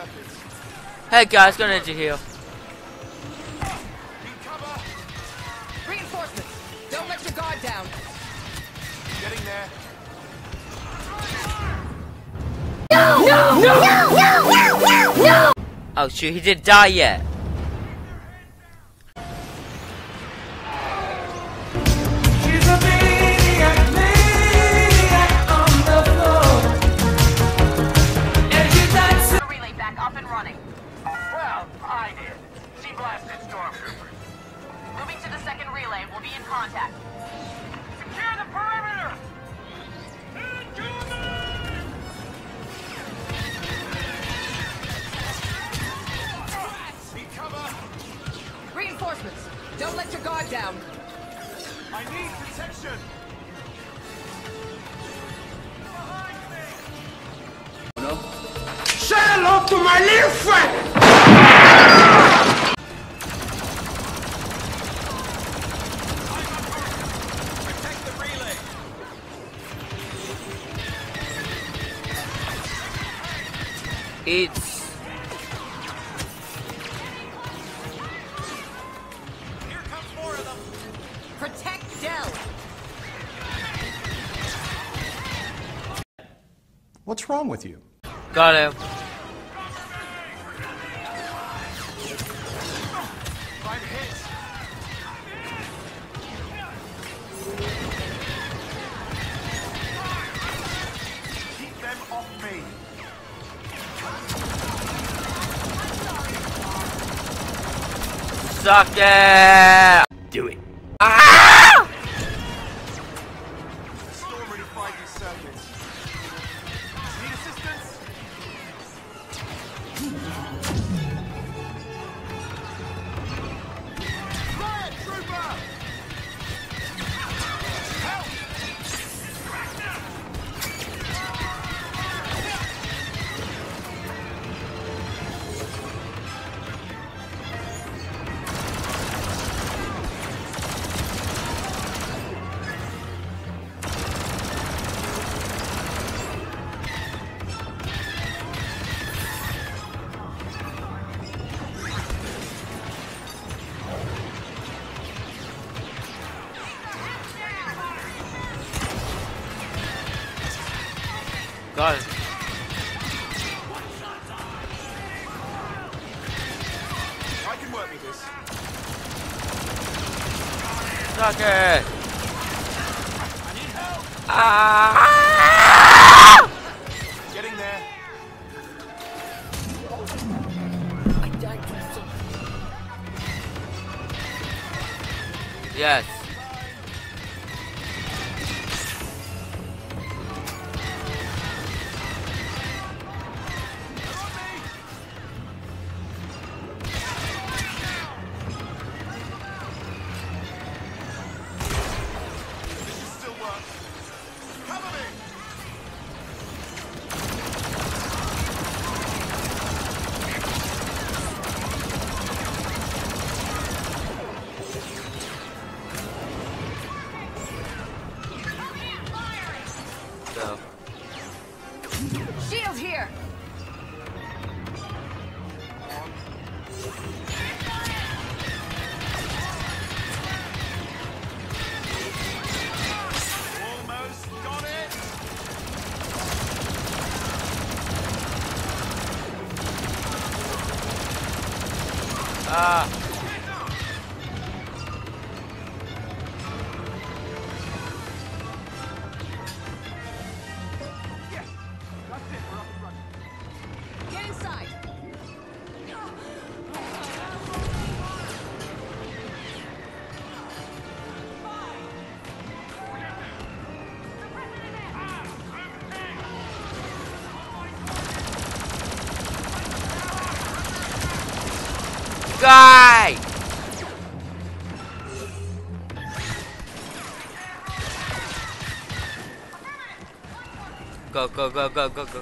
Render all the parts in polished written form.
circuits. Hey guys, gonna need you here. Need cover. Reinforcements! Don't let your guard down! Getting there. No! Oh shoot, he didn't die yet. She's a maniac on the floor. And she died so Relay back up and running. Well, I did. She blasted stormtroopers. Moving to the second relay. We'll be in contact. Secure the perimeter! Need cover. Reinforcements! Don't let your guard down! I need protection. say hello to my little friend. Protect the relay. It's Here comes more of them. Protect Del! What's wrong with you? got him. I'm hit. Keep them off me. Suck it. Do it. Ah! The storm redefined these circuits. Need assistance? Riot trooper! Help! Got it. I can work with this. Suck it. I need help! Ah! Getting there. Yes. This should still work. Cover me! So. Shield here! Almost got it! Ah. Yes! That's it, we're up and running. Get inside! Guy! Go, go, go, go, go, go.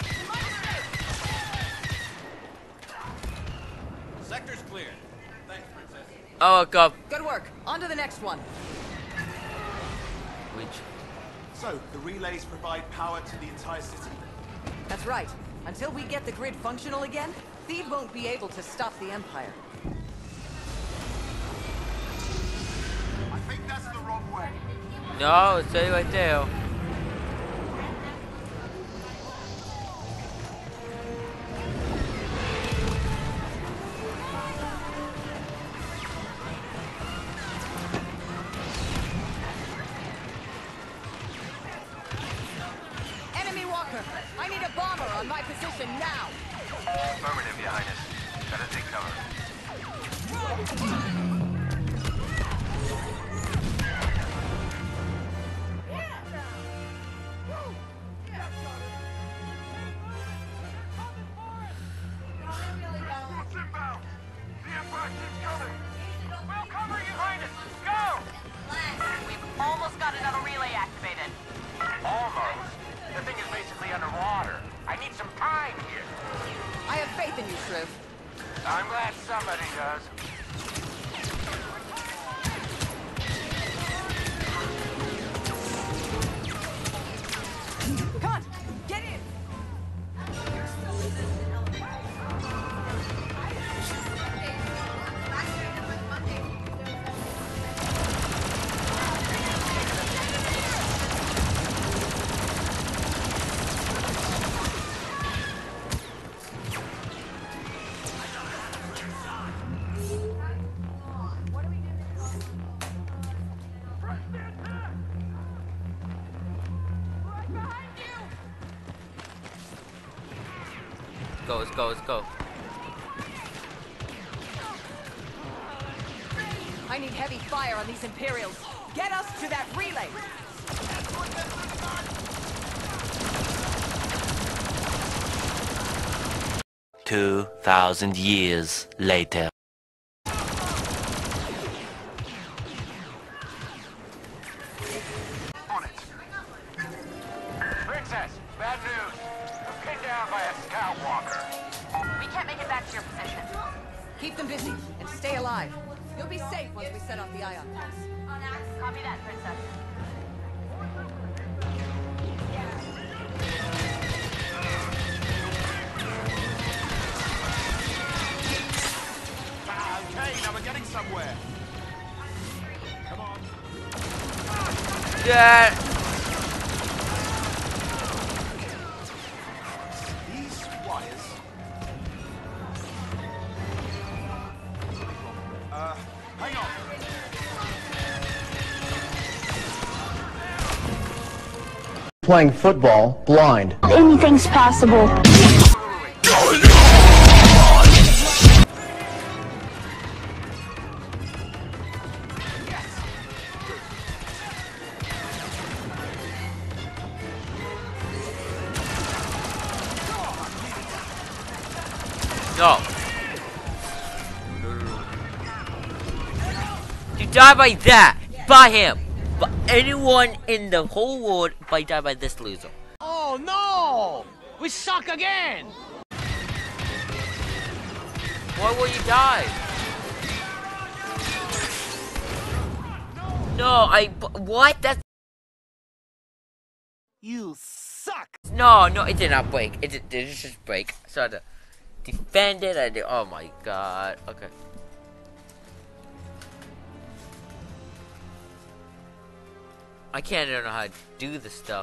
Sector's clear. Thanks, Oh god. Good work. On to the next one. Which? So, the relays provide power to the entire city. That's right. Until we get the grid functional again, Theed won't be able to stop the Empire. I think that's the wrong way. No, stay right there. Enemy walker! I need a bomber on my position now! Affirmative, Your Highness. Gotta take cover. Force inbound! The Empire keeps coming! We'll cover you, Highness! Go! We've almost got another relay activated. Almost. The thing is basically underwater. I need some time here. I have faith in you, Shriv. I'm glad somebody does. Come on! Get in! Let's go, let's go. I need heavy fire on these Imperials. Get us to that relay! 2,000 years later. On it. Princess, bad news. I'm pinned down by a scout walker. We can't make it back to your position. Keep them busy and stay alive. You'll be safe once we set off the ion pulse. Copy that, Princess. Okay, now we're getting somewhere. Come on. Yeah. These wires. Hang on. Playing football blind. Anything's possible. No. You die by that. By him. But anyone in the whole world might die by this loser. Oh no! We suck again! Why will you die? No, what? That's... You suck! No, it did not break. It did just break. So I had to defend it. I did. Oh my god. Okay. I can't know how to do this stuff.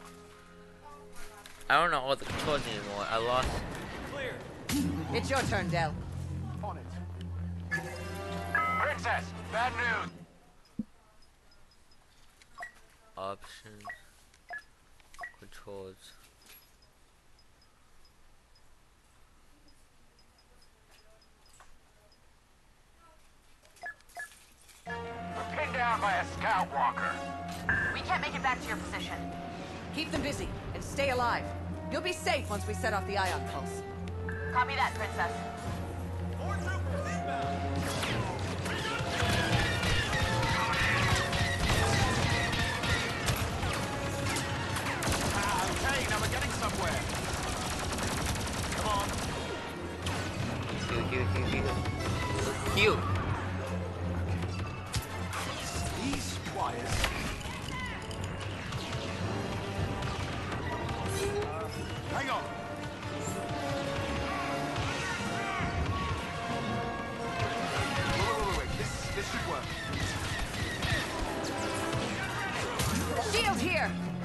I don't know all the controls anymore. I lost. It's your turn, Del. On it. Princess, bad news. Options. Controls. I'm pinned down by a scout walker. We can't make it back to your position. Keep them busy and stay alive. You'll be safe once we set off the ion pulse. Copy that, Princess. Okay, now we're getting somewhere. Come on. Heal. here!